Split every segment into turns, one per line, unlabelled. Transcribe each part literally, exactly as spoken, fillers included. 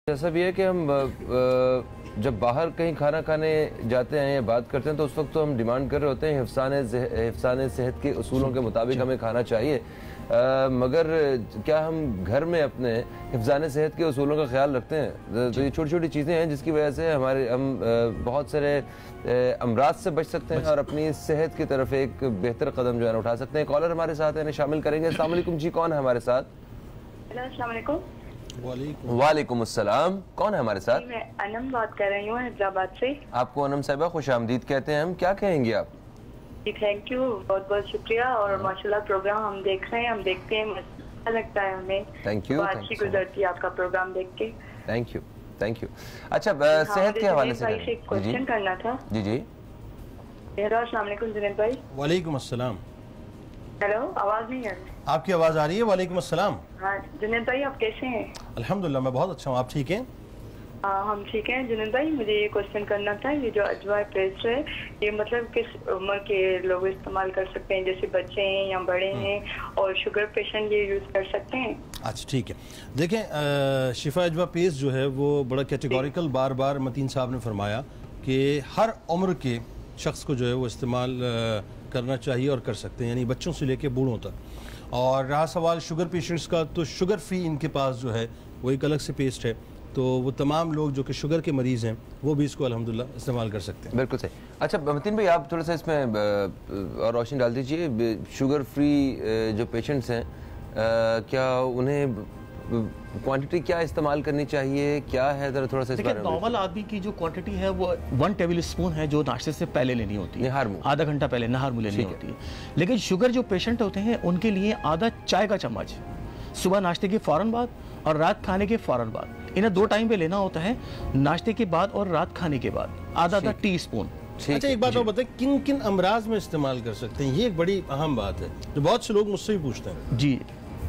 जैसा भी है कि हम जब बाहर कहीं खाना खाने जाते हैं या बात करते हैं तो उस वक्त तो हम डिमांड कर रहे होते हैं हिफ्ज़ान सेहत के उसूलों के मुताबिक हमें खाना चाहिए, आ, मगर क्या हम घर में अपने हिफ्ज़ान सेहत के उसूलों का ख्याल रखते हैं? तो ये छोटी छोटी चीज़ें हैं जिसकी वजह से हमारे हम बहुत सारे अमराज से बच सकते हैं और अपनी सेहत की तरफ एक बेहतर कदम जो है उठा सकते हैं। कॉलर हमारे साथ है, शामिल करेंगे। अस्सलाम वालेकुम जी, कौन है हमारे साथ?
अस्सलाम वालेकुम।
वालेकुम अस्सलाम, कौन है हमारे साथ?
मैं अनम बात कर रही हूँ हैदराबाद से। आपको
अनम साहिबा खुश आमदीद कहते हैं हम, क्या कहेंगे आप?
जी थैंक यू, बहुत बहुत शुक्रिया। और माशाल्लाह प्रोग्राम हम देख रहे हैं, हम देखते हैं, अच्छा लगता है हमें।
थैंक यू,
अच्छी गुजरती है आपका प्रोग्राम देख के।
Thank you thank you. अच्छा, सेहत के हवाले से
एक क्वेश्चन करना था।
जी जी।
अस्सलाम वालेकुम जुनैद भाई।
वालेकुम अस्सलाम।
हेलो, आवाज नहीं आ रही?
आपकी आवाज आ रही है। वालेकुम अस्सलाम।
हाँ जुनैद भाई, आप कैसे हैं?
अल्हम्दुलिल्लाह मैं बहुत अच्छा हूँ, आप ठीक हैं?
हाँ हम ठीक हैं। जुनैद भाई मुझे ये क्वेश्चन करना था, ये जो अजवा पेस्ट है ये मतलब किस उम्र के लोग इस्तेमाल कर सकते हैं? जैसे बच्चे हैं या बड़े हैं, और शुगर पेशेंट ये यूज कर सकते हैं?
अच्छा ठीक है, देखें शिफा अजवा पेस्ट जो है वो बड़ा कैटेगोरिकल, बार बार मतीन साहब ने फरमाया कि हर उम्र के शख्स को जो है वो इस्तेमाल करना चाहिए और कर सकते हैं, यानी बच्चों से लेके बूढ़ों तक। और रहा सवाल शुगर पेशेंट्स का, तो शुगर फ्री इनके पास जो है वो एक अलग से पेस्ट है, तो वो तमाम लोग जो कि शुगर के मरीज़ हैं वो भी इसको अल्हम्दुलिल्लाह इस्तेमाल कर सकते हैं।
बिल्कुल सही। अच्छा मतीन भाई, आप थोड़ा सा इसमें और रोशनी डाल दीजिए, शुगर फ्री जो पेशेंट्स हैं क्या उन्हें क्वांटिटी क्या इस्तेमाल करनी चाहिए, क्या है जरा थोड़ा सा इस बारे में?
नॉर्मल आदमी की जो क्वांटिटी है वो वन टेबल स्पून है जो नाश्ते से पहले लेनी होती है, नहार मुंह, आधा घंटा पहले नहार मुंह लेनी होती है। लेकिन शुगर जो पेशेंट होते हैं उनके लिए आधा चाय का चम्मच सुबह नाश्ते के फौरन बाद और रात खाने के फौरन बाद, इन्हें दो टाइम पे लेना होता है, नाश्ते के बाद और रात खाने के बाद आधा आधा टी स्पून।
अच्छा एक बात और बताएं, किन किन अमराज में इस्तेमाल कर सकते हैं? ये एक बड़ी अहम बात है जो बहुत से लोग मुझसे भी पूछते हैं।
जी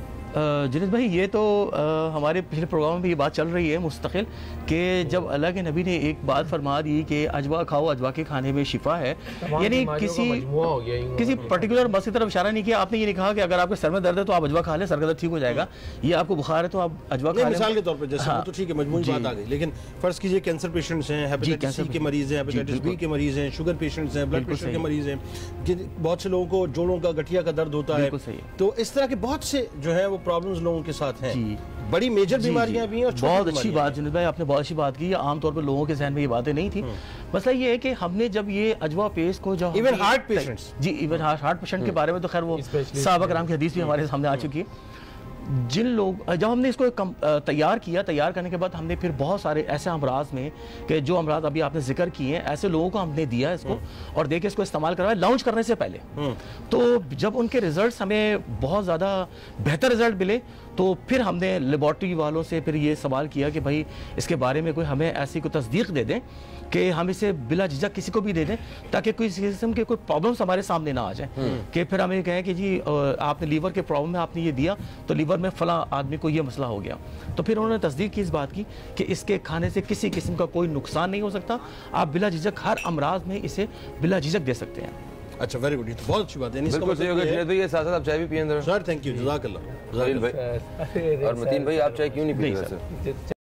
जुनैद भाई, ये तो आ, हमारे पिछले प्रोग्राम में ये बात चल रही है मुस्तकिल कि जब अल्लाह के नबी ने एक बात फरमा दी कि अजवा खाओ, अजवा के खाने में शिफा है, यानी किसी किसी पर्टिकुलर मस की तरफ इशारा नहीं किया। आपने ये नहीं कहा कि अगर आपके सर में दर्द है तो आप अजवा खा लें, सर का दर्द ठीक हो जाएगा, ये आपको बुखार है तो आप अजवा खा लें।
मिसाल के तौर पर जैसे हाँ, तो ठीक है, मजमूई बात आ गई, लेकिन फर्ज कीजिए कैंसर पेशेंट्स हैं, हेपेटाइटिस सी के मरीज हैं, हेपेटाइटिस बी के मरीज हैं, शुगर पेशेंट्स हैं, ब्लड प्रेशर के मरीज हैं, बहुत से लोगों को जोड़ों का गठिया का दर्द होता है, तो इस तरह के बहुत से जो है वो प्रॉब्लम्स लोगों के साथ हैं। बड़ी मेजर बीमारियां भी हैं और
बहुत अच्छी बात जुनैद भाई, आपने बहुत अच्छी बात की। आमतौर पर लोगों के जहन में ये बातें नहीं थी। मसला ये है कि हमने जब ये अजवा पेस्ट को जो
इवन हार्ट पेशेंट्स
जी इवन हार्ट पेशेंट के बारे में तो खैर वो सहाबा कराम की हदीस भी हमारे सामने आ चुकी है। जिन लोग जब हमने इसको तैयार किया, तैयार करने के बाद हमने फिर बहुत सारे ऐसे अमराज में कि जो अमराज अभी आपने जिक्र किए हैं, ऐसे लोगों को हमने दिया इसको और देके इसको इस्तेमाल करवाया लॉन्च करने से पहले। तो जब उनके रिजल्ट्स हमें बहुत ज़्यादा बेहतर रिजल्ट मिले तो फिर हमने लेबॉर्ट्री वालों से फिर ये सवाल किया कि भाई इसके बारे में कोई हमें ऐसी कोई तस्दीक दे दें कि हम इसे बिला झिझक किसी को भी दे दें, ताकि कोई किस्म के कोई प्रॉब्लम्स हमारे सामने ना आ जाए कि फिर हमें कहें कि जी आपने लीवर के प्रॉब्लम में आपने ये दिया तो लीवर में फला आदमी को ये मसला हो गया। तो फिर उन्होंने तस्दीक की इस बात की कि इसके खाने से किसी किस्म का कोई नुकसान नहीं हो सकता, आप बिला झिझक हर अमराज में इसे बिला झिझक दे सकते हैं।
अच्छा वेरी गुड, बहुत अच्छी बात है।
बिल्कुल सही होगा जुनैद भाई, साथ साथ आप चाय भी पिएं।
सर थैंक यू, जज़ाकल्लाह।
और मतीन भाई आप चाय क्यों नहीं पीते?